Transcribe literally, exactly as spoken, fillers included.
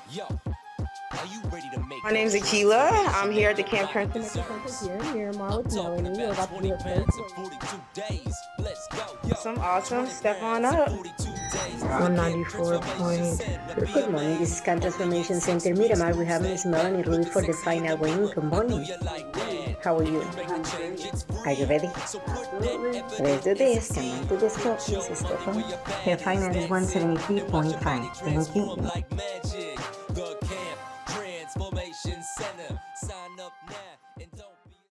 My name's Akila. I'm here at the Camp Crimson here in Miramar with Melony. We're about to do a first. Some awesome. Step on up. one ninety-four point. Good morning, this is Camp Transformation Center Miramar. We have Miss Melony ready for the final weighing. Good morning. How are you? Are you ready? Let's do this. Come on to the stop, Missus Stefan. Her final is one seventy-three point five. Thank you. The Camp Transformation Center. Sign up now and don't